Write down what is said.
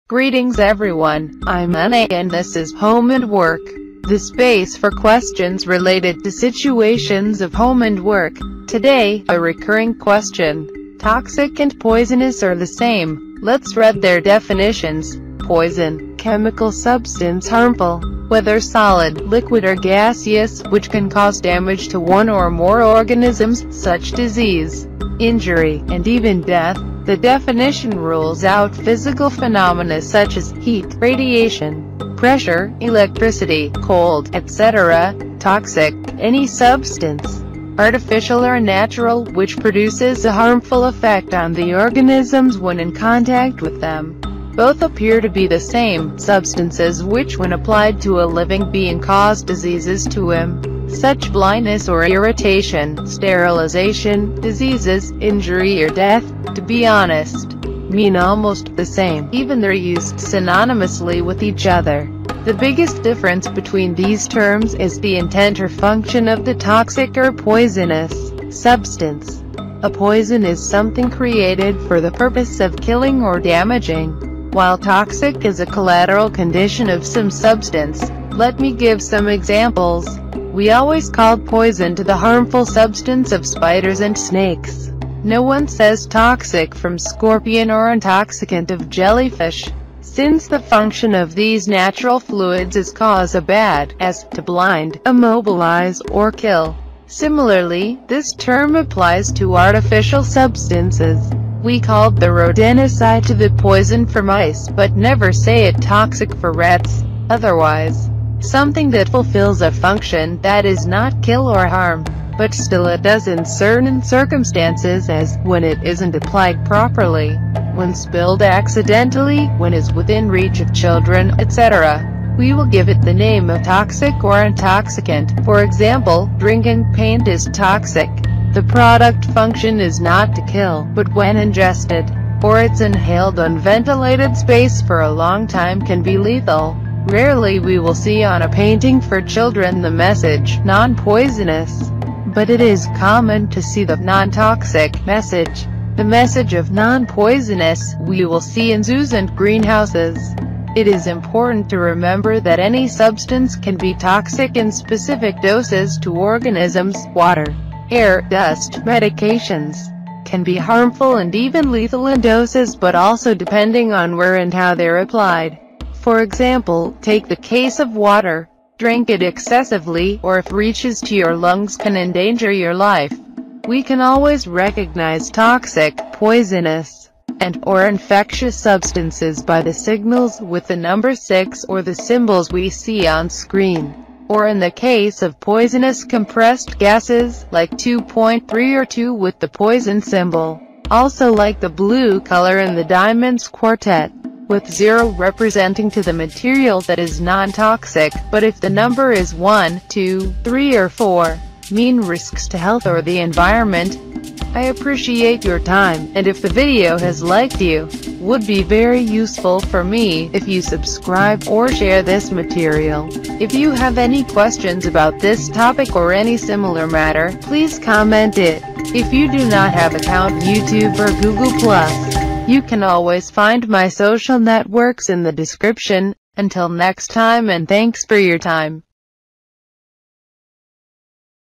Greetings everyone, I'm ANNHE and this is Home and Work, the space for questions related to situations of home and work. Today, a recurring question. Toxic and poisonous are the same. Let's read their definitions. Poison, chemical substance harmful, whether solid, liquid or gaseous, which can cause damage to one or more organisms, such disease, injury, and even death. The definition rules out physical phenomena such as heat, radiation, pressure, electricity, cold, etc. Toxic, any substance, artificial or natural, which produces a harmful effect on the organisms when in contact with them. Both appear to be the same, substances which when applied to a living being cause diseases to him, such blindness or irritation, sterilization, diseases, injury or death, to be honest, mean almost the same, even they're used synonymously with each other. The biggest difference between these terms is the intent or function of the toxic or poisonous substance. A poison is something created for the purpose of killing or damaging, while toxic is a collateral condition of some substance. Let me give some examples. We always called poison to the harmful substance of spiders and snakes. No one says toxic from scorpion or intoxicant of jellyfish, since the function of these natural fluids is cause a bad, as to blind, immobilize, or kill. Similarly, this term applies to artificial substances. We called the rodenticide to the poison for mice, but never say it toxic for rats. Otherwise, something that fulfills a function that is not kill or harm, but still it does in certain circumstances, as when it isn't applied properly, when spilled accidentally, when is within reach of children, etc. We will give it the name of toxic or intoxicant. For example, drinking paint is toxic. The product function is not to kill, but when ingested, or it's inhaled on ventilated space for a long time can be lethal. Rarely we will see on a painting for children the message, non-poisonous, but it is common to see the non-toxic message. The message of non-poisonous, we will see in zoos and greenhouses. It is important to remember that any substance can be toxic in specific doses to organisms. Water, air, dust, medications can be harmful and even lethal in doses, but also depending on where and how they're applied. For example, take the case of water. Drink it excessively, or if reaches to your lungs can endanger your life. We can always recognize toxic, poisonous, and/or infectious substances by the signals with the number 6 or the symbols we see on screen. Or in the case of poisonous compressed gases, like 2.3 or 2 with the poison symbol. Also like the blue color in the diamonds quartet, with 0 representing to the material that is non-toxic, but if the number is 1, 2, 3 or 4, mean risks to health or the environment. I appreciate your time, and if the video has liked you, would be very useful for me if you subscribe or share this material. If you have any questions about this topic or any similar matter, please comment it. If you do not have account YouTube or Google+, you can always find my social networks in the description. Until next time, and thanks for your time.